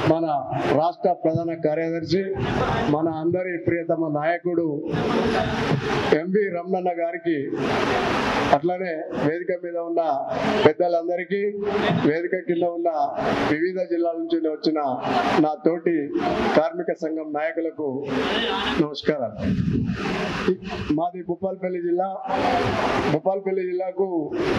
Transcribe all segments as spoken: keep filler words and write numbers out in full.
మన రాష్ట్ర ప్రధాన కార్యదర్శి మన అందరి ప్రియతమ నాయకుడు ఎంవి రమణన్న గారికి, అట్లనే వేదిక మీద ఉన్న పెద్దలందరికీ, వేదిక కింద ఉన్న వివిధ జిల్లాల నుంచి వచ్చిన నా తోటి కార్మిక సంఘం నాయకులకు నమస్కారం. మాది భూపాలపల్లి జిల్లా. భూపాలపల్లి జిల్లాకు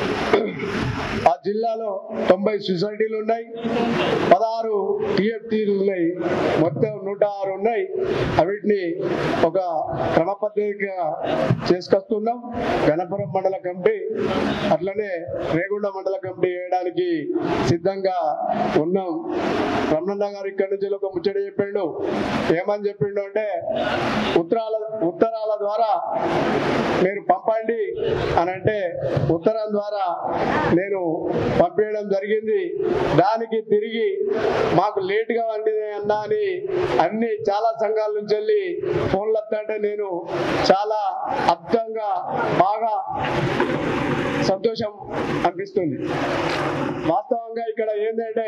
ఆ జిల్లాలో తొంభై సొసైటీలు ఉన్నాయి, పదహారు టిఎఫ్టీలు ఉన్నాయి, మొత్తం నూట ఆరు ఉన్నాయి. వీటిని ఒక క్రమ పద్ధతిగా చేసుకొస్తున్నాం. గణపురం మండల కమిటీ, అట్లనే రేగుండ మండల కమిటీ వేయడానికి సిద్ధంగా ఉన్నాం. రమణన్న గారు ఇక్కడి నుంచి ఒక ముచ్చట చెప్పిండు. ఏమని చెప్పిండు అంటే, ఉత్తరాల ఉత్తరాల ద్వారా మీరు పంపండి అని అంటే ఉత్తరం ద్వారా నేను పంపించడం జరిగింది. దానికి తిరిగి మాకు లేటుగా వండినే అన్నా అని అన్ని చాలా సంఘాల నుంచి వెళ్ళి ఫోన్లు వస్తుంటే నేను చాలా అర్థంగా బాగా సంతోషం అనిపిస్తుంది. వాస్తవంగా ఇక్కడ ఏంటంటే,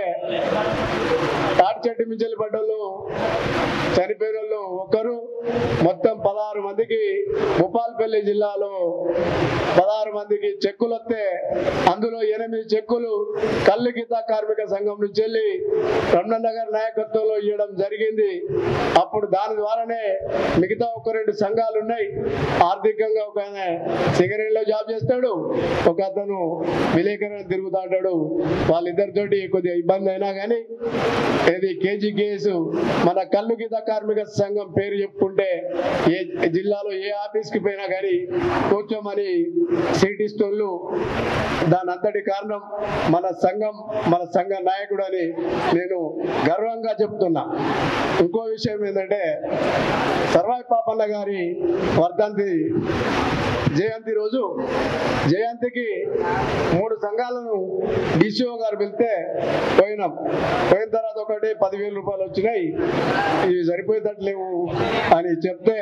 తాటి చెట్టు మించెల్లి పడ్డోళ్ళు చనిపోయిన వాళ్ళు ఒకరు, మొత్తం పదహారు మందికి భూపాలపల్లి జిల్లాలో పదహారు మందికి చెక్కులు వస్తే అందులో ఎనిమిది చెక్కులు కల్లు గీత కార్మిక సంఘం నుంచి వెళ్ళి రమణన్న గారి నాయకత్వంలో ఇవ్వడం జరిగింది. అప్పుడు దాని ద్వారానే మిగతా ఒక రెండు సంఘాలు ఉన్నాయి. ఆర్థికంగా ఒక ఆయన సింగరేణిలో జాబ్ చేస్తాడు, ఒక అతను విలేకరణ తిరుగుతా ఉంటాడు. వాళ్ళిద్దరితోటి కొద్దిగా ఇబ్బంది అయినా కానీ ఇది కేజీ కేసు మన కల్లు గీత కార్మిక సంఘం పేరు చెప్పుకుంటే ఏ జిల్లాలో ఏ ఆఫీస్కి పోయినా కానీ కూర్చోమని సీట్ ఇస్తోళ్ళు. దాని అంతటి కారణం మన సంఘం, మన సంఘ నాయకుడు అని నేను గర్వంగా చెప్తున్నా. ఇంకో విషయం ఏంటంటే, సర్వాయి పాపన్న గారి వర్ధంతి జయంతి రోజు, జయంతికి మూడు సంఘాలను డిసిఓ గారు పిలిస్తే పోయినాం. పోయిన తర్వాత ఒకటి పదివేల రూపాయలు వచ్చినాయి, ఇవి సరిపోయేటట్లేవు అని చెప్తే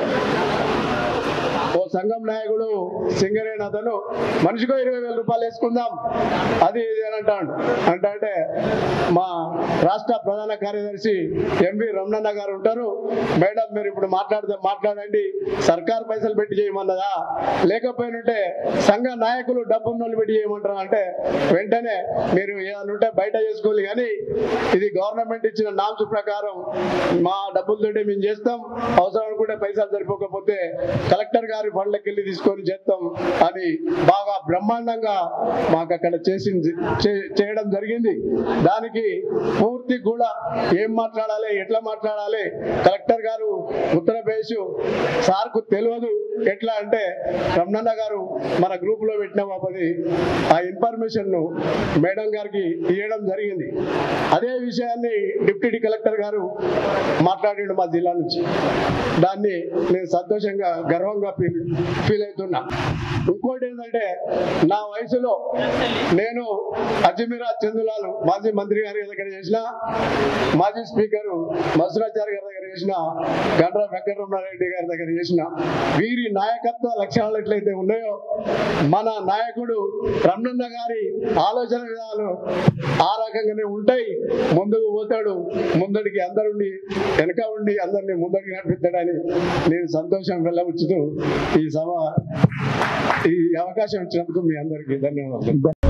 ఓ సంఘం నాయకుడు సింగరేణి అతను మనిషికో ఇరవై వేల రూపాయలు వేసుకుందాం అది ఇది అని అంటాడు. అంటే అంటే మా రాష్ట్ర ప్రధాన కార్యదర్శి ఎంవి రమణన్న గారు ఉంటారు. మేడం మీరు ఇప్పుడు మాట్లాడితే మాట్లాడండి, సర్కారు పైసలు పెట్టి చేయమన్నదా, లేకపోయినట్టే సంఘ నాయకులు డబ్బున్నోళ్ళు పెట్టి చేయమంటారా అంటే వెంటనే మీరు ఏదైనా ఉంటే బయట చేసుకోవాలి, కానీ ఇది గవర్నమెంట్ ఇచ్చిన నామ్స్ ప్రకారం మా డబ్బులతోటి మేము చేస్తాం, అవసరం అనుకుంటే పైసలు సరిపోకపోతే కలెక్టర్ గారి ఫండ్లకి వెళ్ళి తీసుకొని చేస్తాం అని బాగా బ్రహ్మాండంగా మాకు అక్కడ చేసి చేయడం జరిగింది. దానికి పూర్తి కూడా ఏం మాట్లాడాలి, ఎట్లా మాట్లాడాలి కలెక్టర్ గారు ఉత్తరప్రదేశ్ సార్కు తెలియదు. ఎట్లా అంటే రమణన్న గారు మన గ్రూప్ లో పెట్టిన బాపది ఆ ఇన్ఫర్మేషన్ ను మేడం గారికి ఇవ్వడం జరిగింది. అదే విషయాన్ని డిప్యూటీ కలెక్టర్ గారు మాట్లాడిండు మా జిల్లా నుంచి. దాన్ని నేను సంతోషంగా గర్వంగా ఫీల్ ఫీల్ అవుతున్నా. ఇంకోటి ఏంటంటే, నా వయసులో నేను అజ్మీరా చందులాలు మాజీ మంత్రి గారి దగ్గర చేసిన, మాజీ స్పీకరు మధురాచారి గారి దగ్గర చేసిన, గండ్ర వెంకటరమణారెడ్డి గారి దగ్గర చేసిన, వీరి నాయకత్వ లక్షణాలు ఎట్లయితే ఉన్నాయో మన నాయకుడు రమణన్న గారి ఆలోచన విధానాలు ఆ రకంగానే ఉంటాయి. ముందుకు పోతాడు, ముందడికి అందరుండి వెనక ఉండి అందరినీ ముందడికి నడిపిస్తాడని నేను సంతోషం వెళ్ళవచ్చుతూ ఈ సభ ఈ అవకాశం ఇచ్చినందుకు మీ అందరికీ ధన్యవాదాలు.